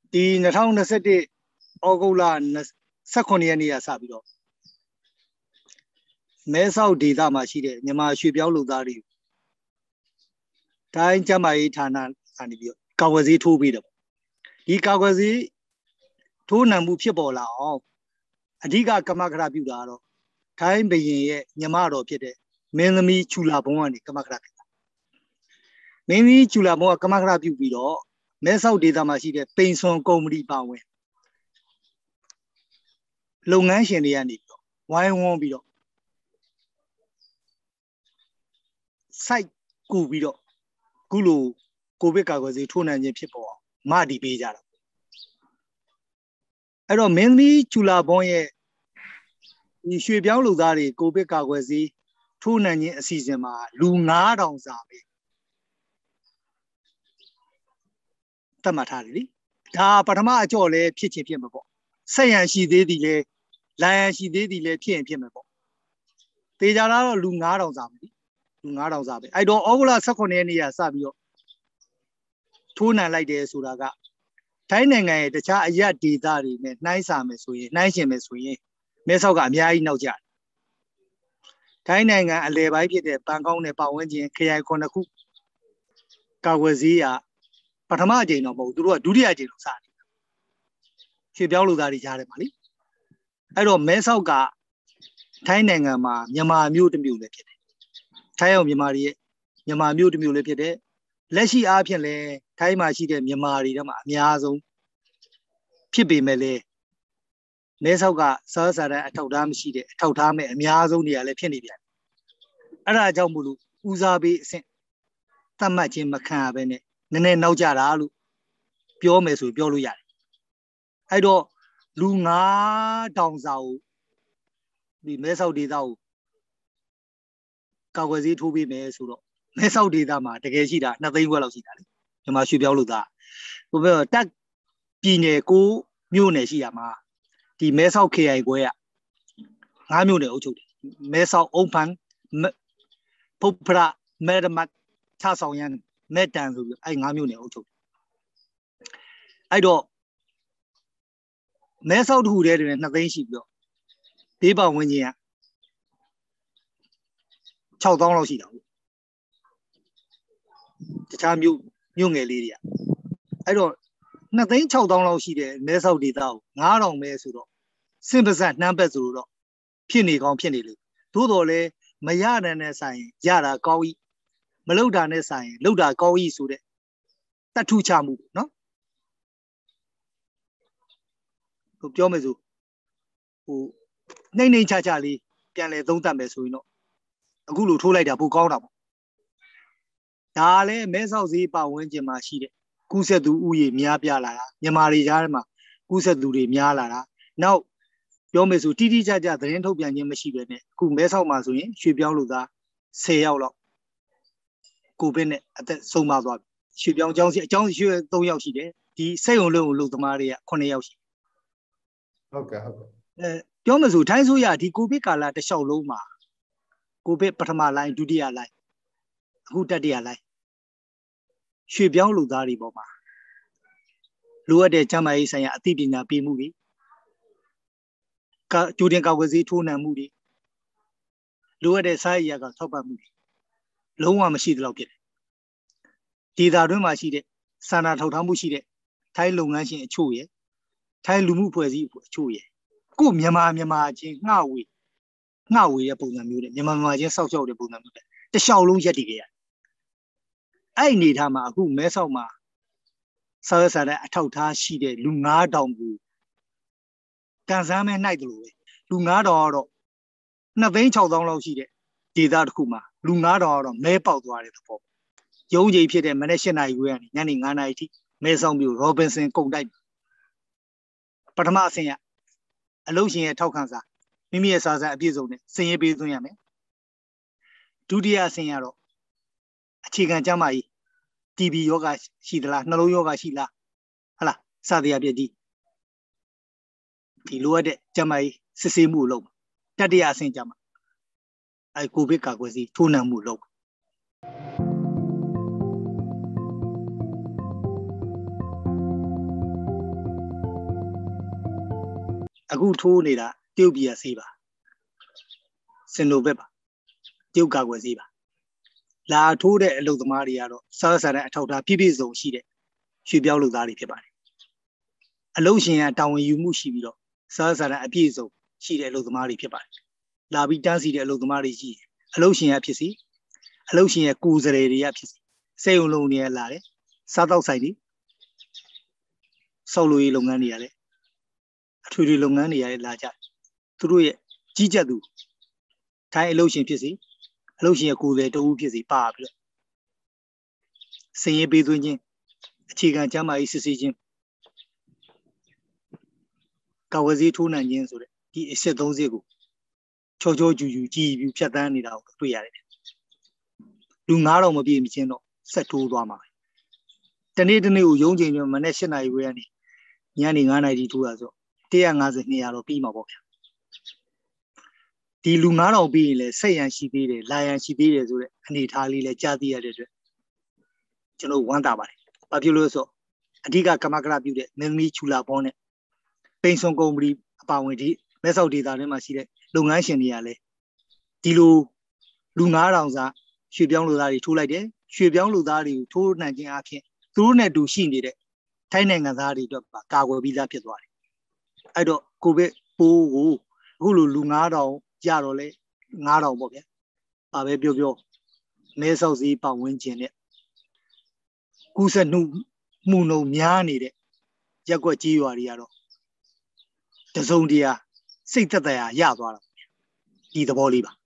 ဒီ2021ဩဂုတ်လ18ရက်နေ့ကစပြီးတော့မဲဆောက်ဒေသမှာရှိတဲ့မြန်မာရွှေပြောင်းလုပ်သားတွေတိုင်းကျန်းမာရေးဌာနကနေပြီးတော့ကာကွယ်ဆေးထိုးပေးတယ်ပေါ့ဒီကာကွယ်ဆေးထိုးနှံမှုဖြစ်ပေါ်လာအောင်အဓိကကမကထပြုတာတော့ထိုင်းဘရင်ရဲ့ညီမတော်ဖြစ်တဲ့မင်းသမီးချူလာဘုံကနေကမကထပြုတာမင်းသမီးချူလာဘုံကကမကထပြုပြီးတော့မဲဆောက်ဒေသမှာရှိတဲ့ပိန်စွန်ကုမ္ပဏီပါဝင်လုပ်ငန်းရှင်တွေကနေပြီးတော့ဝိုင်းဝန်းပြီးတော့စိုက်ကူပြီးတော့ခုလိုကိုဗစ်ကာကွယ်ဆေးထိုးနှံခြင်းဖြစ်ပေါ်အောင်မတည်ပေးကြတာအဲ့တော့မင်းသမီးချူလာဘုံရဲ့ဒီရွှေပြောင်းလုပ်သားတွေကိုဗစ်ကာကွယ်ဆေးထိုးနှံခြင်းအစီအစဉ်မှာလူ9000စာပဲသတ်မှတ်ထားတယ်လေဒါပထမအကြော့လဲဖြစ်ချင်းဖြစ်မှာပေါ့ဆက်ရန်ရှိသေးသည်လဲလိုင်ရန်ရှိသေးသည်လဲဖြစ်ရင်ဖြစ်မှာပေါ့တေချာလာတော့လူ9000စာပဲလူ9000စာပဲအဲ့တော့ဩဂုတ်လ18ရက်နေ့ကစပြီးတော့ထိုးနှံလိုက်တယ်ဆိုတာကထိုင်းနိုင်ငံရဲ့တခြားအရက်ဒေသတွေနဲ့နှိုင်းစာမယ်ဆိုရင်နှိုင်းရှင်မယ်ဆိုရင်မဲဆောက်ကအများကြီးနောက်ကျတယ်ထိုင်းနိုင်ငံအလယ်ပိုင်းဖြစ်တဲ့ဘန်ကောက်နဲ့ပတ်ဝန်းကျင်ခရိုင်9ခုကာကွယ်ဆေးရပထမအကြိမ်တော့မဟုတ်သူတို့ကဒုတိယအကြိမ်လို့စတယ်ရွှေပြောင်းလုပ်သားတွေကြားတယ်ပါလေအဲ့တော့မဲဆောက်ကထိုင်းနိုင်ငံမှာမြန်မာမျိုးတစ်မျိုးလည်းဖြစ်တယ်ထိုင်းရောက်မြန်မာတွေရဲ့မြန်မာမျိုးတစ်မျိုးလည်းဖြစ်တယ်လက်ရှိအားဖြင့်လည်းထိုင်းမှာရှိတဲ့မြန်မာတွေထဲမှာအများဆုံးဖြစ်ပေမဲ့လည်းမဲဆောက်ကစားစားတဲ့အထောက်ထားမရှိတဲ့အထောက်ထားမဲ့အများဆုံးနေရာလည်းဖြစ်နေပြန်အဲ့ဒါကြောင့်မို့လို့ဦးစားပေးအဆင့်သတ်မှတ်ခြင်းမခံရဘဲနဲ့နည်းနည်းနောက်ကျတာလို့ပြောမယ်ဆိုပြောလို့ရတယ်အဲ့တော့လူ9000စာကိုဒီမဲဆောက်ဒေသကိုကာကွယ်ဆေးထိုးပေးမယ်ဆိုတော့မဲဆောက်ဒေသမှာတကယ်ရှိတာ2သိန်းခွဲလောက်ရှိတာလေမြန်မာရွှေပြောင်းလို့သားဟိုဘက်တက်ပြည်နယ်9မြို့နယ်ရှိရမှာဒီမဲဆောက် KI ခွဲက9မြို့နယ်အုပ်ချုပ်တယ်မဲဆောက်အုံဖန်ဖုတ်ဖရမဲရမတ်ချဆောင်ရန်မဲတန်ဆိုပြီးအဲ့9မြို့နယ်အုပ်ချုပ်တယ်အဲ့တော့မဲဆောက်တစ်ခုတည်းတွင်2သိန်းရှိပြီးတော့ဒေးပေါင်ဝင်းချင်းက6000လောက်ရှိတာဟုတ်တခြားမြို့ငယ်လေးတွေကအဲ့တော့2,600,000လောက်ရှိတဲ့မဲဆောက်ဒေသကို9000ပဲဆိုတော့စင်ပါဇက်နှမ်းပက်ဆိုတော့ဖြစ်နေကောင်းဖြစ်နေလေသို့တော်လဲမရတဲ့နဲ့ဆိုင်ရတာကောင်းဤမလောက်တာနဲ့ဆိုင်လောက်တာကောင်းဤဆိုတဲ့တတ်ထုချမှုနော်ဟိုပြောမယ်ဆိုဟိုနှိမ့်နှိမ့်ချချလေးပြန်လဲသုံးသပ်မယ်ဆိုရင်တော့အခုလိုထိုးလိုက်တာပိုကောင်းတာပေါ့ဒါလည်းမဲဆောက်ဈေးပတ်ဝန်းကျင်မှာရှိတဲ့ကူးဆက်သူဥယေများပြလာတာမြန်မာတွေကြားထဲမှာကူးဆက်သူတွေများလာတာနောက်ပြောမယ်ဆိုတိတိကျကျသတင်းထုတ်ပြန်ခြင်းမရှိဘဲနဲ့အခုမဲဆောက်မှာဆိုရင်ရွှေပြောင်းလုပ်သား10ယောက်လောက်ကိုဗစ်နဲ့အသက်ဆုံးပါသွားပြီရွှေပြောင်းအကြောင်းရွှေ3ယောက်ရှိတယ်ဒီစိတ်ုံလုံးကိုလုပ်သမားတွေက9ယောက်ရှိဟုတ်ကဲ့ပြောမယ်ဆိုထိုင်းဆိုရဒီကိုဗစ်ကာလတစ်လျှောက်လုံးမှာကိုဗစ်ပထမလိုင်းဒုတိယလိုင်းအခုတတိယလိုင်းရွှေပြောင်းလုပ်သားတွေပေါ်မှာလိုအပ်တဲ့ကျန်းမာရေးဆိုင်ရာအသိပညာပေးမှုတွေကြိုတင်ကာကွယ်ဆေးထိုးနှံမှုတွေလိုအပ်တဲ့စားရည်ကထောက်ပံ့မှုတွေလုံးဝမရှိသလောက်ဖြစ်တယ်ဒေသတွင်းမှာရှိတဲ့စာနာထောက်ထားမှုရှိတဲ့ထိုင်းလုပ်ငန်းရှင်အချို့ရယ်ထိုင်းလူမှုဖွဲ့စည်းအချို့ရယ်ကိုမြန်မာချင်းငှဝေတဲ့ပုံစံမျိုးနဲ့မြန်မာချင်းစောက်ရှောက်တဲ့ပုံစံမျိုးနဲ့တလျှောက်လုံးရက်တည်ခဲ့ရတယ်အဲ့အနေထားမှာအခုမဲဆောက်မှာစားတဲ့အထောက်ထားရှိတဲ့လူ9000ကိုကန်ဆန်းမဲနိုင်တယ်လို့ပဲလူ9000ကတော့2,600,000လောက်ရှိတဲ့ဒေသတစ်ခုမှာလူ9000ကတော့မဲပေါက်သွားတဲ့သဘောရုံးချိန်ဖြစ်တဲ့မနေ့7 နာရီခွဲကနေညနေ9 နာရီထိမဲဆောက်မြို့ရောဘင်ဆန်ကုန်တိုက်ပထမအဆင့်ရအလုပ်ရှင်ရဲ့ထောက်ခံစာမိမိရဲ့စာစံအပြည့်စုံနဲ့စာရင်းပေးသွင်းရမယ်ဒုတိယအဆင့်ရတော့အခြေခံကျန်းမာရေး TB ယောဂရှိသလားနှလုံးယောဂရှိလားဟလားစသည်အပြည့်ဒီလိုအပ်တဲ့ကျန်းမာရေးစစ်ဆေးမှုလုပ်တတိယအဆင့်ကျမှကိုဗစ်ကာကွယ်ဆေးထိုးနှံမှုလုပ်အခုထိုးနေတာတရုတ်ပြည်ကဆေးပါစင်နိုဘက်ပါတရုတ်ကာကွယ်ဆေးပါလာထိုးတဲ့အလုပ်သမားတွေကတော့စားစားတဲ့အထောက်အထားပြည့်ပြည့်စုံရှိတဲ့ရွှေပြောင်းလုပ်သားတွေဖြစ်ပါတယ်အလုပ်ရှင်ကတာဝန်ယူမှုရှိပြီးတော့စားစားတဲ့အပြည့်စုံရှိတဲ့အလုပ်သမားတွေဖြစ်ပါတယ်လာပြီးတန်းစီတဲ့အလုပ်သမားတွေရှိတယ်အလုပ်ရှင်ကဖြစ်စီအလုပ်ရှင်ရဲ့ကိုယ်စားလှယ်တွေကဖြစ်စီစေယုံလုံးတွေကလာတယ်စားတော့ဆိုင်တွေစောက်လို့ရေးလုပ်ငန်းတွေရတယ်အထွေထွေလုပ်ငန်းတွေရတယ်လာကြသူတို့ရဲ့ကြီးကြပ်သူထိုင်းအလုပ်ရှင်ဖြစ်စီအလုပ်ရှင်ရဲ့ကိုယ်စားလှယ်တဦးဖြစ်စီပါပြီးတော့စင်ရေးပေးသွင်းခြင်းအခြေခံကျန်းမာရေးစစ်ဆေးခြင်းကာဝယ်ဆေးထိုးနှံခြင်းဆိုတဲ့ဒီအချက်30ကိုချောချောကျူကျူကြည်ပြူဖြတ်တန်းနေတာကိုတွေ့ရတယ်လူ9000မပြည့်မချင်းတော့ဆက်ထိုးသွားမှာပဲတနေ့ကိုရုံးချိန်ညမနေ့7နာရီဝဲကနေညနေ9နာရီထိုးတာဆို150 200တော့ပြီးမှာပေါ့ဗျာဒီလူ9000ပြီးရင်လည်းဆက်ရန်ရှိသေးတယ်လာရန်ရှိသေးတယ်ဆိုတဲ့အနေထားလေးလည်းကြားသိရတဲ့အတွက်ကျွန်တော်ဝမ်းသာပါတယ်ဘာဖြစ်လို့လဲဆိုအဓိကကမကရပြုတဲ့မင်းသမီးချူလာဘောနဲ့ပိန်ဆွန်ကုမ္ပဏီအပါဝင်ဒီမဲဆောက်ဒေသထဲမှာရှိတဲ့လုပ်ငန်းရှင်တွေကလည်းဒီလိုလူ9000စာရွှေပြောင်းလူသားတွေထိုးလိုက်တယ်ရွှေပြောင်းလူသားတွေကိုထိုးနှံခြင်းအပြင်သူတို့နဲ့တူရှိနေတဲ့ထိုင်းနိုင်ငံသားတွေအတွက်ပါကာကွယ်ပြီးသားဖြစ်သွားတယ်အဲ့တော့ကိုဗစ်ပိုးကိုအခုလိုလူ9000ကြတော့လေ9000ပေါ့ဗျာဘာပဲပြောမဲဆောက်စည်းပတ်ဝန်းကျင်နဲ့ကူးစက်မှုနှုန်းများနေတဲ့ရက်ွက်ကြီးရွာတွေကတော့တစုံတရာစိတ်သက်သာရသွားတာဒီသဘောလေးပါ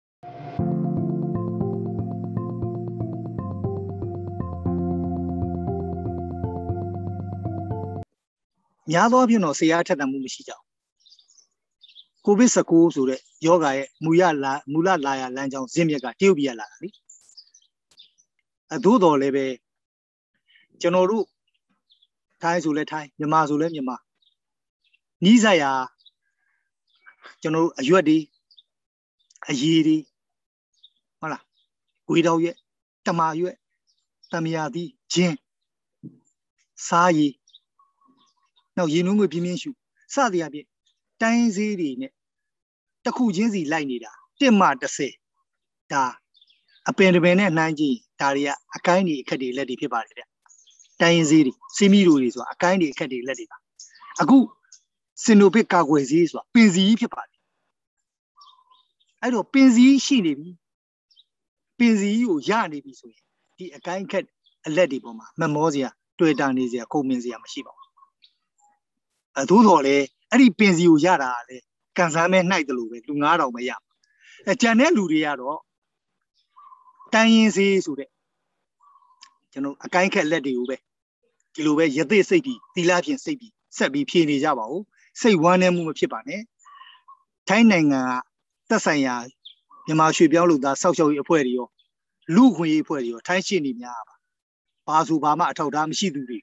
များသောအားဖြင့်တော့ဆေးအားထက်သန်မှုမရှိကြဘူးကိုဗစ်-19ဆိုတဲ့ယောဂါရဲ့မူလလာရလမ်းကြောင်းဇင်းမြက်ကတရုတ်ပြည်ကလာတာလေသို့တော်လည်းပဲကျွန်တော်တို့ထိုင်းဆိုလဲထိုင်းမြန်မာဆိုလဲမြန်မာနီးစပ်ရာကျွန်တော်တို့အရွက်တွေအရည်တွေဟုတ်လားဂွေတောက်ရွက်တမာရွက်တမယာသီးဂျင်းစားရည်နောက်ရေနုံးငွေပြင်းပြင်းရှုစသည်အပြင်တိုင်းစည်းတွေနဲ့တစ်ခုချင်းစီလိုက်နေတာ1မှ30ဒါအပင်တပင်နဲ့နှိုင်းကြည့်ဒါတွေကအကိုင်းတွေအခက်တွေလက်တွေဖြစ်ပါတယ်ဗျတိုင်းစည်းတွေစီမီတို့တွေဆိုတာအကိုင်းတွေအခက်တွေလက်တွေပါအခုစင်နိုဘစ်ကာကွယ်ဆေးဆိုတာပင်စီကြီးဖြစ်ပါတယ်အဲ့တော့ပင်စီရှိနေပြီပင်စီကြီးကိုရနေပြီဆိုရင်ဒီအကိုင်းအခက်အလက်တွေပေါ်မှာမမောစရာတွေ့တာနေစရာကုန်မြင်စရာမရှိပါဘူးသို့တော်လည်းအဲ့ဒီပင်စီကိုရတာလေကန်ဆန်းမဲနှိုက်တယ်လို့ပဲလူ9000ပဲရကြံတဲ့လူတွေကတော့တိုင်းရင်စေးဆိုတဲ့ကျွန်တော်အကိုင်းခက်လက်တွေကိုပဲဒီလိုပဲရသိစိတ်ပြီးသီလဖြင့်စိတ်ပြီးဆက်ပြီးဖြေနေကြပါဦးစိတ်ဝမ်းနည်းမှုမဖြစ်ပါနဲ့ထိုင်းနိုင်ငံကသက်ဆိုင်ရာမြန်မာရွှေပြောင်းလူသားစောက်ရှောက်ရေးအဖွဲ့တွေရောလူခွင့်ရေးအဖွဲ့တွေရောထိုင်းရှင်းနေများပါဘာဆိုဘာမှအထောက်အထားမရှိသူတွေ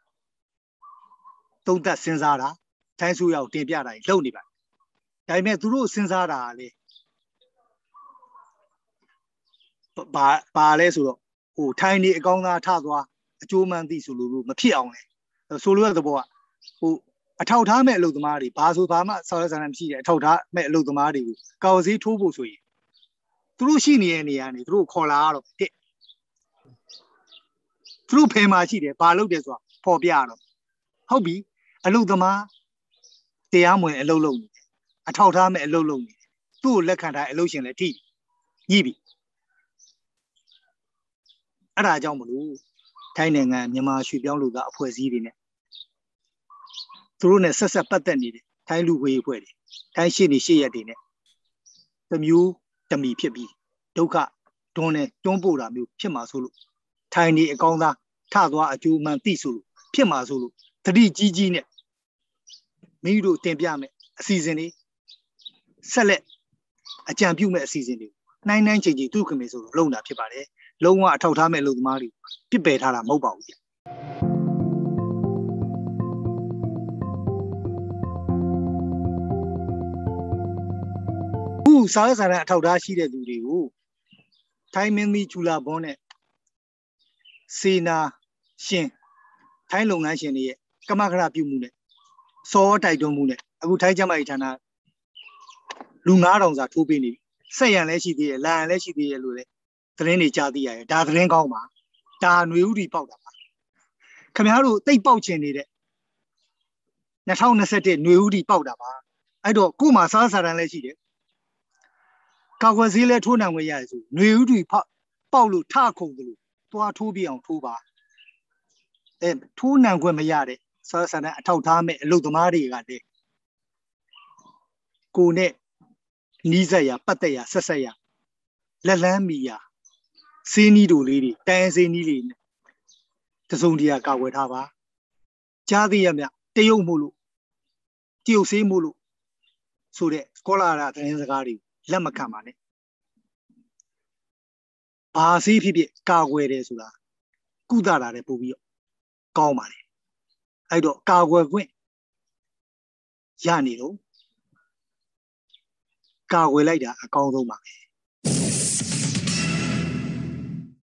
သုံးသက်စဉ်းစားတာထိုင်းဆိုရောက်တင်ပြတာလုပ်နေပါဒါပေမဲ့သူတို့စဉ်းစားတာလေဘာလဲဆိုတော့ဟိုထိုင်းနေအကောင်းသားထသွားအကျိုးမှန်းသိဆိုလို့မဖြစ်အောင်လဲဆိုလိုတဲ့သဘောကဟိုအထောက်ထားမဲ့အလုပ်သမားတွေဘာဆိုဘာမှဆောက်ရဆန္ဒမရှိတဲ့အထောက်ထားမဲ့အလုပ်သမားတွေကိုကာဝယ်ဆေးထိုးဖို့ဆိုရင်သူတို့ရှိနေတဲ့နေရာနေသူတို့ခေါ်လာတော့တဲ့သူတို့ဖယ်မှာရှိတယ်ဘာလုပ်တယ်ဆိုတာပေါ်ပြရတော့ဟုတ်ပြီအလုပ်သမားတရားမဝင်အလုပ်လုပ်နေတယ်အထောက်ထားမဲ့အလုပ်လုပ်နေတယ်သူ့ကိုလက်ခံထားအလုပ်ရှင်လည်းထိညှိပြီအဲ့ဒါကြောင့်မလို့ထိုင်းနိုင်ငံမြန်မာရွှေပြောင်းလူသားအဖွဲ့အစည်းတွေနဲ့သူတို့နဲ့ဆက်ဆက်ပတ်သက်နေတဲ့ထိုင်းလူခွေအဖွဲ့တွေထိုင်းရှေ့နေရှေ့ရက်တွေနဲ့တမျိုးတမီဖြစ်ပြီးဒုက္ခတွန်းနဲ့တွန်းပို့တာမျိုးဖြစ်မှာဆိုလို့ထိုင်းနေအကောင်းသားထသွားအကျိုးမှန်သိဆိုလို့ဖြစ်မှာဆိုလို့တတိကြီးကြီးနဲ့မိတို့တင်ပြမယ်အစီအစဉ်တွေဆက်လက်အကြံပြုမဲ့အစီအစဉ်တွေနိုင်ချိန်သူ့ခင်မေဆိုလို့လုံတာဖြစ်ပါတယ်လုံးဝအထောက်ထားမဲ့အလုပ်သမားတွေပြစ်ပယ်ထားတာမဟုတ်ပါဘူးခုစားရစားတဲ့အထောက်ထားရှိတဲ့သူတွေကိုထိုင်းမင်းသမီးချူလာဘွန်းနဲ့စေနာရှင်ထိုင်းလုပ်ငန်းရှင်တွေရဲ့ကမကရပြုမှုနဲ့စောတိုက်တွန်းမှုနဲ့အခုထိုင်းကျမကြီးဌာနလူ9000စာထိုးပေးနေပြီဆက်ရန်လည်းရှိသေးတယ်လန်လည်းရှိသေးတယ်လို့လည်းသတင်းတွေကြားသိရတယ်ဒါသတင်းကောင်းပါဒါຫນွေဥတီပေါက်တာပါခင်ဗျားတို့တိတ်ပေါက်ချင်နေတဲ့2021ຫນွေဥတီပေါက်တာပါအဲ့တော့ကို့မှာစားစာတန်းလည်းရှိတယ်ကာကွယ်ဆေးလည်းထိုးနှံခွင့်ရတယ်ဆိုຫນွေဥတီပေါက်လို့ထခုန်တယ်လို့သွားထိုးပြအောင်ထိုးပါထိုးနှံခွင့်မရတဲ့စားစာတန်းအထောက်ထားမဲ့အလုပ်သမားတွေကလည်းကိုနဲ့နီးစက်ရပတ်သက်ရဆက်ဆက်ရလက်လန်းမီရစေးနီးတို့လေးတွေတန်စေးနီးလေးနဲ့တစုံတရာကာကွယ်ထားပါကြားသိရမြတရုတ်မို့လို့တရုတ်ဆေးမို့လို့ဆိုတဲ့ကောလာရာသတင်းစကားတွေလက်မခံပါနဲ့ဘာဆေးဖြစ်ဖြစ်ကာကွယ်တယ်ဆိုတာကုသတာလည်းပို့ပြီးတော့ကောင်းပါလေအဲ့တော့ကာကွယ်ခွင့်ရနေတော့ကာကွယ်လိုက်တာအကောင်းဆုံးပါပဲ